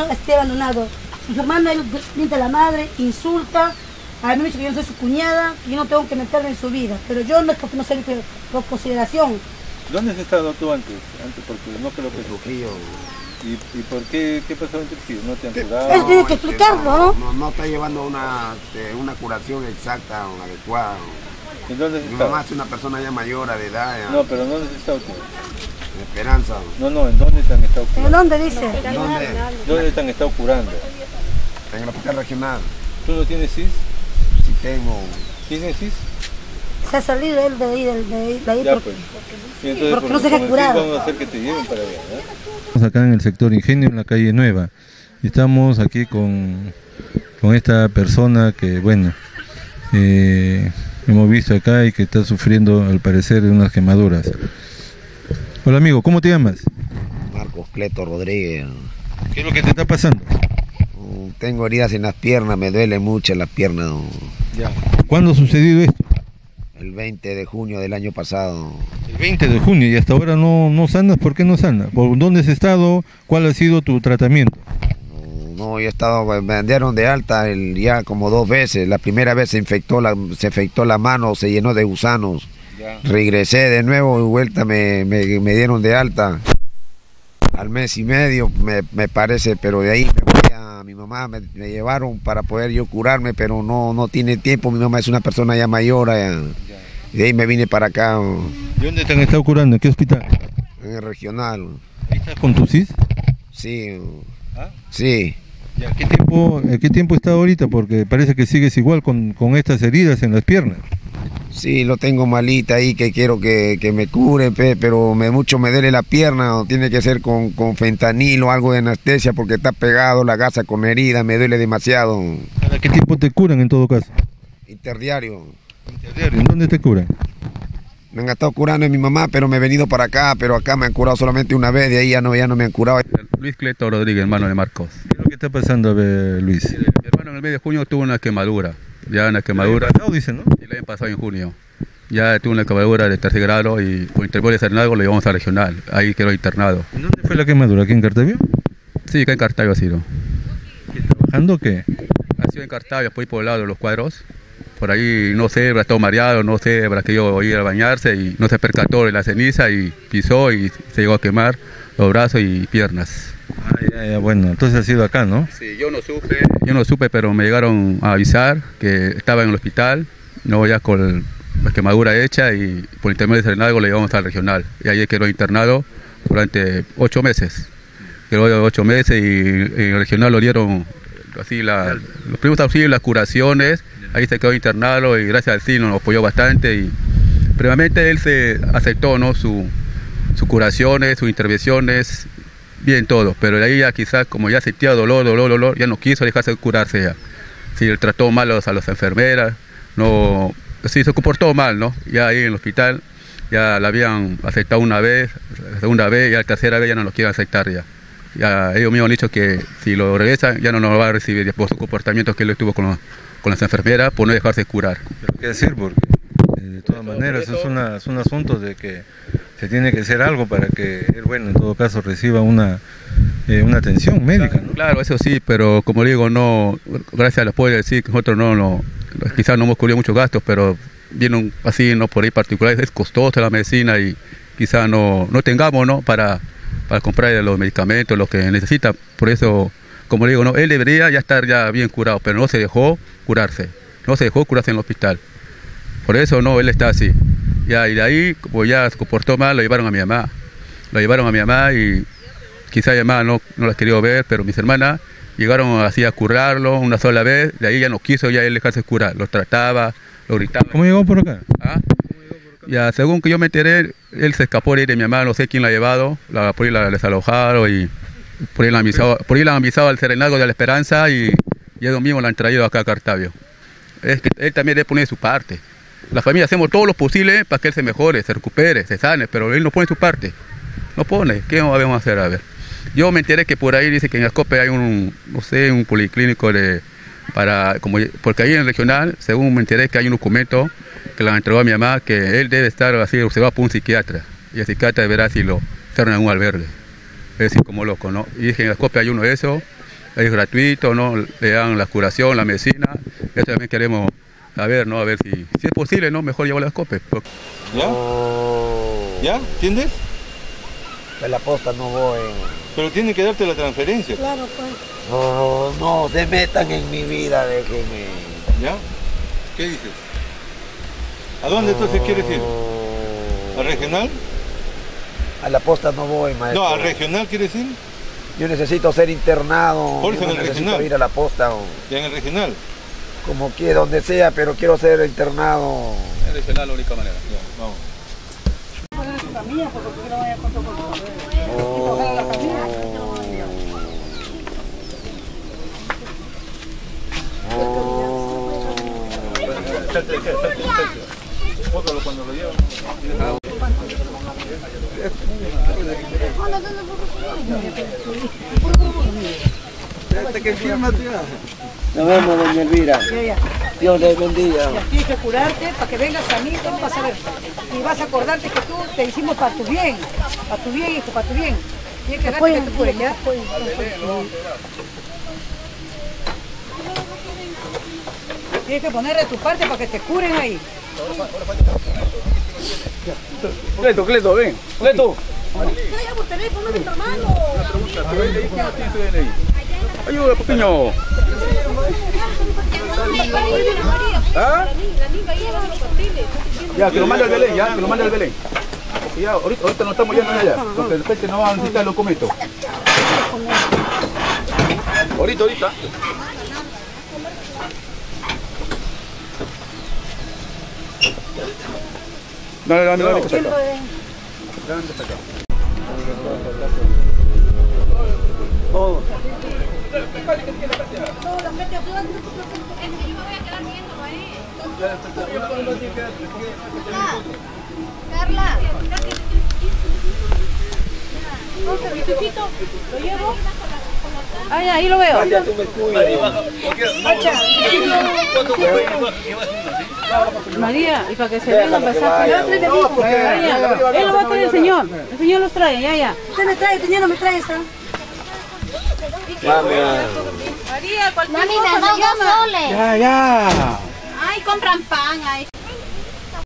niño esté abandonado. Su hermano, él miente a la madre, insulta. A mí me dice que yo no soy su cuñada, que yo no tengo que meterme en su vida. Pero yo no es porque no soy por consideración. ¿Dónde has estado tú antes? Porque no creo que Trujillo. ¿Y por qué pasó en Trujillo? ¿No te han curado? Él tiene que explicarlo, ¿no? No está llevando una curación exacta o adecuada. ¿En dónde has Mi estado? mamá es una persona ya mayor de edad. Ya. No, pero ¿dónde has estado tú? En Esperanza. No, ¿en dónde te han estado ¿En curando? dónde dice? ¿Dónde te han estado curando? En el hospital regional. ¿Tú no tienes CIS? Sí tengo. ¿Tienes CIS? Se ha salido él de ahí Ya porque, pues. Y entonces, porque no se deja con el curar. CIS vamos a hacer que te lleven para allá, ¿no? Estamos acá en el sector Ingenio, en la calle Nueva. Y estamos aquí con esta persona que, bueno, hemos visto acá y que está sufriendo, al parecer, de unas quemaduras. Hola amigo, ¿cómo te llamas? Marcos Cleto Rodríguez. ¿Qué es lo que te está pasando? Tengo heridas en las piernas, me duele mucho las piernas. Ya. ¿Cuándo ha sucedido esto? El 20 de junio del año pasado. El 20 de junio y hasta ahora no sanas. ¿Por qué no sanas? ¿Por dónde has estado? ¿Cuál ha sido tu tratamiento? No, yo he estado, me dieron de alta ya como 2 veces. La primera vez se infectó la mano, se llenó de gusanos. Ya. Regresé de nuevo y vuelta me dieron de alta. Al mes y medio me parece, pero de ahí me voy a mi mamá, me llevaron para poder yo curarme, pero no tiene tiempo. Mi mamá es una persona ya mayor. Y de ahí me vine para acá. ¿De dónde te han estado curando? ¿En qué hospital? En el regional. ¿Ahí estás con tu CIS? Sí. ¿Ah? Sí. ¿Y a qué tiempo está ahorita? Porque parece que sigues igual con estas heridas en las piernas. Sí, lo tengo malita ahí, que quiero que me cure, pero mucho me duele la pierna. O tiene que ser con fentanil o algo de anestesia, porque está pegado la gasa con herida, me duele demasiado. ¿Cada qué tiempo te curan en todo caso? Interdiario. ¿Interdiario? ¿En dónde te curan? Me han estado curando en mi mamá, pero me he venido para acá, pero acá me han curado solamente una vez, de ahí ya no me han curado. Luis Cleto Rodríguez, hermano de Marcos. ¿Qué es lo que está pasando, Luis? Mi hermano en el mes de junio tuvo una quemadura. Ya una quemadura. El año pasado, dice, ¿no? Y el año pasado en junio. Ya tuvo una quemadura de 3er grado y por intervalo de Cernalgo lo llevamos a regional. Ahí quedó internado. ¿En dónde fue la quemadura? ¿Aquí en Cartavio? Sí, acá en Cartavio ha sido. ¿Y trabajando qué? Ha sido en Cartavio, después por el lado de los cuadros. Por ahí, no sé, habrá estado mareado, no sé, habrá querido ir a bañarse y no se percató de la ceniza y pisó y se llegó a quemar los brazos y piernas. Ya, bueno, entonces ha sido acá, ¿no? Sí, yo no supe, pero me llegaron a avisar que estaba en el hospital, no ya con la quemadura hecha y por intermedio de Cernalgo lo llevamos al regional. Y ahí quedó internado durante 8 meses. Quedó 8 meses y en el regional lo dieron así los primeros auxilios, las curaciones. Ahí se quedó internado y gracias al CIN nos apoyó bastante y previamente él se aceptó, ¿no? sus curaciones, sus intervenciones, bien todo, pero de ahí ya quizás como ya sentía dolor, ya no quiso dejarse curarse ya. Sí, él trató mal a las enfermeras, no, sí, se comportó mal, ¿no? Ya ahí en el hospital ya la habían aceptado una vez, la segunda vez, y la tercera vez ya no lo quieren aceptar ya. Ya ellos mismos han dicho que si lo regresan ya no nos va a recibir por su comportamiento que él estuvo con las enfermeras por no dejarse curar. Pero qué decir, porque de todas maneras es un asunto de que se tiene que hacer algo para que él, bueno, en todo caso reciba una atención médica, ¿no? Claro, eso sí, pero como digo, no, gracias al apoyo del CIC, nosotros quizás no hemos cubierto muchos gastos, pero viene así, no por ahí particular, es costosa la medicina y quizás no tengamos, ¿no? para comprar los medicamentos, lo que necesita, por eso, como digo, no, él debería ya estar ya bien curado, pero no se dejó curarse en el hospital. Por eso no, él está así. Ya, y de ahí, como ya se comportó mal, lo llevaron a mi mamá y quizá mi mamá no la quería ver, pero mis hermanas llegaron así a curarlo una sola vez, de ahí ya no quiso ya él dejarse curar, lo trataba, lo gritaba. ¿Cómo llegó por acá? ¿Ah? Ya, según que yo me enteré, él se escapó de mi mamá, no sé quién la ha llevado, por ahí la desalojaron y por ahí la han avisado al Cernalgo de la Esperanza y ellos mismos la han traído acá a Cartavio. Es que él también debe poner su parte. La familia hacemos todo lo posible para que él se mejore, se recupere, se sane, pero él no pone su parte. No pone. ¿Qué vamos a hacer? A ver. Yo me enteré que por ahí dice que en Ascope hay un policlínico porque ahí en el regional, según me enteré que hay un documento que le han entregado a mi mamá, que él debe estar así observado por un psiquiatra. Y el psiquiatra verá si lo cerran en un albergue. Es decir, como loco, ¿no? Y dije, en Ascope hay uno de esos, es gratuito, ¿no? Le dan la curación, la medicina. Eso también queremos saber, ¿no? A ver si es posible, ¿no? Mejor llevar las COPE. ¿Ya? ¿Ya? ¿Entiendes? De la posta no voy. Pero tiene que darte la transferencia. Claro, pues. No se metan en mi vida, déjenme. ¿Ya? ¿Qué dices? ¿A dónde entonces quieres ir? ¿Al regional? A la posta no voy, maestro. No, ¿al regional quieres ir? Yo necesito ser internado. Por eso Yo en el necesito regional. ir a la posta. ¿Ya en el regional? Como quiera, donde sea, pero quiero ser internado. Es regional la única manera. Ya, vamos. Bótalo cuando lo llevan. Nos vemos, doña Elvira. Ya. Dios les bendiga. Tienes que curarte para que vengas sanito, vas a ver. Y vas a acordarte que tú te hicimos para tu bien, hijo, para tu bien. Tienes que darte que te curen, ¿ya? Tienes que poner de tu parte para que te curen ahí. Cleto, ven. Cleto. Traiga por teléfono de tu hermano. Ayuda, pequeño. ¿Ah? Ya, que lo mande al Belén, ya, que lo mande al Belén. Ya, ahorita no estamos yendo allá, porque de repente no van a necesitar el documento. Ahorita. No, que saca. Oh. Carla. ¿Lo llevo? Ahí lo veo. María, y para que se venga a pasar. Él lo va a traer el señor los trae, ya. Usted me trae, señor, no me trae esa. María, cualquier Mami, cosa me me llama. soles. Ya. Ay, compran pan, ay.